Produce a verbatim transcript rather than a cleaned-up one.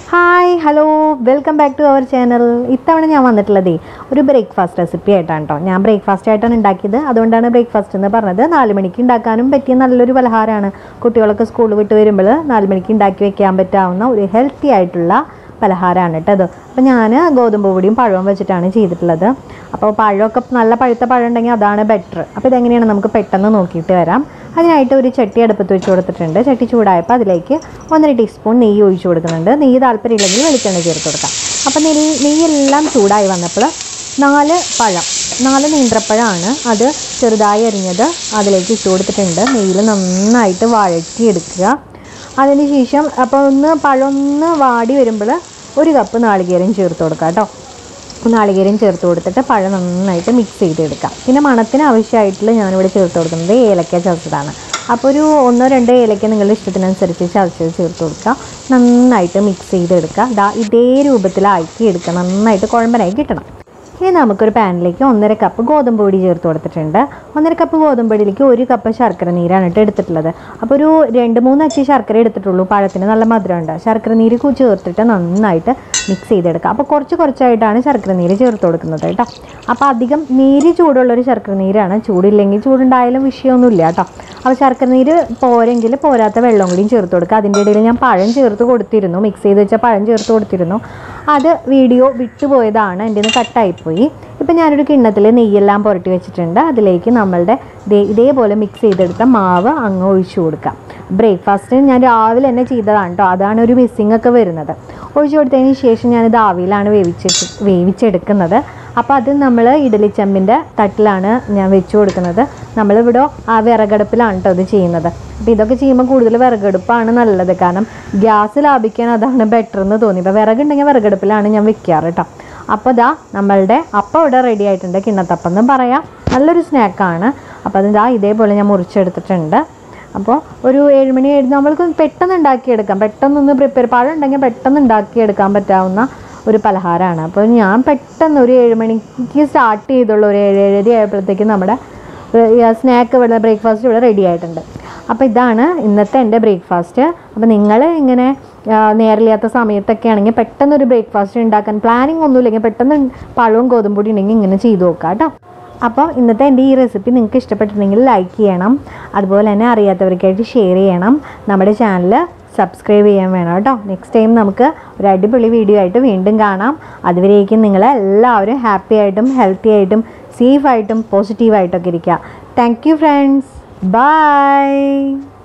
Hi hello welcome back to our channel. ഇത്തവണ ഞാൻ വന്നിട്ടുള്ളതേ ഒരു ബ്രേക്ക്ഫാസ്റ്റ് റെസിപ്പി ആയിട്ടാണ് കേട്ടോ. ഞാൻ ബ്രേക്ക്ഫാസ്റ്റ് ആയിട്ടാണ് ഉണ്ടാക്കിയത്, അതുകൊണ്ടാണ് ബ്രേക്ക്ഫാസ്റ്റ് എന്ന് പറഞ്ഞത്. നാല് മണിക്ക് ഉണ്ടാക്കാനും പറ്റിയ നല്ലൊരു പലഹാരമാണ്. കുട്ടികളൊക്കെ സ്കൂളിൽ വിട്ട് വരുമ്പോൾ നാല് മണിക്ക് ഉണ്ടാക്കി വെക്കാൻ പറ്റാവുന്ന ഒരു ഹെൽത്തി ആയിട്ടുള്ള പലഹാരമാണ് കേട്ടോ അത്. അപ്പോൾ ഞാൻ ഗോതമ്പ് പൊടിയും പഴവും വെച്ചിട്ടാണ് ചെയ്തിട്ടുള്ളത്. അപ്പോൾ പഴമൊക്കെ നല്ല പഴുത്ത പഴം ഉണ്ടെങ്കിൽ അതാണ് ബെറ്റർ. അപ്പോൾ ഇതെങ്ങനെയാണ് നമുക്ക് പെട്ടെന്ന് നോക്കിയിട്ട് വരാം. അതിനായിട്ട് ഒരു ചട്ടി അടുപ്പത്ത് വെച്ച് കൊടുത്തിട്ടുണ്ട്. ചട്ടി ചൂടായപ്പോൾ അതിലേക്ക് ഒന്നര ടീസ്പൂൺ നെയ്യ് ഒഴിച്ച് കൊടുക്കുന്നുണ്ട്. നെയ്യ് താല്പര്യമില്ലെങ്കിൽ വെളിച്ചെണ്ണ ചേർത്ത് കൊടുക്കാം. അപ്പോൾ നെയ്യ് നെയ്യെല്ലാം ചൂടായി വന്നപ്പോൾ നാല് പഴം നാല് നേന്ത്രപ്പഴമാണ്, അത് ചെറുതായി അരിഞ്ഞത് അതിലേക്ക് ഇട്ട് കൊടുത്തിട്ടുണ്ട്. നെയ്യിൽ നന്നായിട്ട് വഴറ്റിയെടുക്കുക. അതിന് ശേഷം അപ്പോൾ ഒന്ന് പഴം ഒന്ന് വാടി വരുമ്പോൾ ഒരു കപ്പ് നാളികേരം ചേർത്ത് കൊടുക്കുക കേട്ടോ. നാളികേരം ചേർത്ത് കൊടുത്തിട്ട് പഴം നന്നായിട്ട് മിക്സ് ചെയ്തെടുക്കാം. പിന്നെ മണത്തിന് ആവശ്യമായിട്ടുള്ള ഞാനിവിടെ ചേർത്ത് കൊടുക്കുന്നത് ഏലക്ക ചതച്ചതാണ്. അപ്പോൾ ഒരു ഒന്നോ രണ്ടോ ഏലക്ക നിങ്ങളുടെ ഇഷ്ടത്തിനനുസരിച്ച് ചതച്ചത് ചേർത്ത് കൊടുക്കുക. നന്നായിട്ട് മിക്സ് ചെയ്തെടുക്കുക. ദാ ഇതേ രൂപത്തിലാക്കി എടുക്കുക. നന്നായിട്ട് കുഴമ്പനായി കിട്ടണം. ഇനി നമുക്കൊരു പാനിലേക്ക് ഒന്നര കപ്പ് ഗോതമ്പ് പൊടി ചേർത്ത് കൊടുത്തിട്ടുണ്ട്. ഒന്നര കപ്പ് ഗോതമ്പ് പൊടിയിലേക്ക് ഒരു കപ്പ് ശർക്കര നീരാണ് ഇട്ട് എടുത്തിട്ടുള്ളത്. അപ്പോൾ ഒരു രണ്ട് മൂന്ന് അച്ചി ശർക്കര എടുത്തിട്ടുള്ളൂ. പഴത്തിന് നല്ല മധുരമുണ്ട്. ശർക്കര നീര് ചേർത്തിട്ട് നന്നായിട്ട് മിക്സ് ചെയ്തെടുക്കുക. അപ്പോൾ കുറച്ച് കുറച്ചായിട്ടാണ് ശർക്കര നീര് ചേർത്ത് കൊടുക്കുന്നത് കേട്ടോ. അപ്പോൾ അധികം നീര് ചൂടുള്ളൊരു ശർക്കര നീരാണ്. ചൂടില്ലെങ്കിൽ ചൂടുണ്ടായാലും വിഷയമൊന്നുമില്ല കേട്ടോ. അപ്പോൾ ശർക്കര നീര് പോരെങ്കിൽ പോരാത്ത വെള്ളം കൂടിയും ചേർത്ത് കൊടുക്കുക. അതിൻ്റെ ഇടയിൽ ഞാൻ പഴം ചേർത്ത് കൊടുത്തിരുന്നു, മിക്സ് ചെയ്ത് വെച്ച പഴം ചേർത്ത് കൊടുത്തിരുന്നു. അത് വീഡിയോ വിട്ടുപോയതാണ്, എൻ്റെ നിന്ന് കട്ടായിപ്പോയി. ഇപ്പം ഞാനൊരു കിണ്ണത്തിൽ നെയ്യെല്ലാം പുരട്ടി വെച്ചിട്ടുണ്ട്. അതിലേക്ക് നമ്മളുടെ ഇതേപോലെ മിക്സ് ചെയ്തെടുത്ത മാവ് അങ്ങ് ഒഴിച്ചു കൊടുക്കാം. ബ്രേക്ക്ഫാസ്റ്റ് ഞാൻ രാവിലെ തന്നെ ചെയ്തതാണ് കേട്ടോ, അതാണ് ഒരു മിസ്സിങ് ഒക്കെ വരുന്നത്. ഒഴിച്ചു കൊടുത്തതിന് ശേഷം ഞാനിത് ആവിയിലാണ് വേവിച്ച് വേവിച്ചെടുക്കുന്നത്. അപ്പോൾ അത് നമ്മൾ ഇഡലിച്ചമ്പിൻ്റെ തട്ടിലാണ് ഞാൻ വെച്ച് കൊടുക്കുന്നത്. നമ്മളിവിടെ ആ വിറകടുപ്പിലാണ് കേട്ടോ ഇത് ചെയ്യുന്നത്. അപ്പോൾ ഇതൊക്കെ ചെയ്യുമ്പോൾ കൂടുതൽ വിറകടുപ്പാണ് നല്ലത്, കാരണം ഗ്യാസ് ലാഭിക്കാൻ അതാണ് ബെറ്റർ എന്ന് തോന്നി. ഇപ്പോൾ വിറകുണ്ടെങ്കിൽ വിറകടുപ്പിലാണ് ഞാൻ വെക്കാറ് കേട്ടോ. അപ്പോൾ ഇതാ നമ്മളുടെ അപ്പം ഇവിടെ റെഡി ആയിട്ടുണ്ട്. കിണ്ണത്തപ്പം എന്ന് പറയാം, നല്ലൊരു സ്നാക്കാണ്. അപ്പോൾ അതിതാ ഇതേപോലെ ഞാൻ മുറിച്ചെടുത്തിട്ടുണ്ട്. അപ്പോൾ ഒരു ഏഴ് മണി ഏഴ് നമ്മൾക്ക് പെട്ടെന്ന് ഉണ്ടാക്കിയെടുക്കാം. പെട്ടെന്നൊന്ന് പ്രിപ്പയർ പഴം ഉണ്ടെങ്കിൽ പെട്ടെന്ന് ഉണ്ടാക്കിയെടുക്കാൻ പറ്റാവുന്ന ഒരു പലഹാരമാണ്. അപ്പോൾ ഞാൻ പെട്ടെന്ന് ഒരു ഏഴ് മണിക്ക് സ്റ്റാർട്ട് ചെയ്തുള്ള ഒരു ഏഴ് ഏഴര ആയപ്പോഴത്തേക്കും നമ്മുടെ സ്നാക്ക് ഇവിടെ ബ്രേക്ക്ഫാസ്റ്റ് ഇവിടെ റെഡി ആയിട്ടുണ്ട്. അപ്പോൾ ഇതാണ് ഇന്നത്തെ എൻ്റെ ബ്രേക്ക്ഫാസ്റ്റ്. അപ്പോൾ നിങ്ങൾ ഇങ്ങനെ നേരില്ലാത്ത സമയത്തൊക്കെ ആണെങ്കിൽ പെട്ടെന്നൊരു ബ്രേക്ക്ഫാസ്റ്റ് ഉണ്ടാക്കാൻ പ്ലാനിങ് ഒന്നുമില്ലെങ്കിൽ പെട്ടെന്ന് പഴവും ഗോതമ്പൊടി ഉണ്ടെങ്കിൽ ഇങ്ങനെ ചെയ്ത് നോക്കാം കേട്ടോ. അപ്പോൾ ഇന്നത്തെ എൻ്റെ ഈ റെസിപ്പി നിങ്ങൾക്ക് ഇഷ്ടപ്പെട്ടിട്ടുണ്ടെങ്കിൽ ലൈക്ക് ചെയ്യണം. അതുപോലെ തന്നെ അറിയാത്തവർക്കായിട്ട് ഷെയർ ചെയ്യണം. നമ്മുടെ ചാനൽ സബ്സ്ക്രൈബ് ചെയ്യാൻ വേണം കേട്ടോ. നെക്സ്റ്റ് ടൈം നമുക്ക് ഒരു അടിപൊളി വീഡിയോ ആയിട്ട് വീണ്ടും കാണാം. അതുവരേക്കും നിങ്ങളെല്ലാവരും ഹാപ്പി ആയിട്ടും ഹെൽത്തി ആയിട്ടും സേഫായിട്ടും പോസിറ്റീവായിട്ടൊക്കെ ഇരിക്കുക. Thank you friends. ബൈ.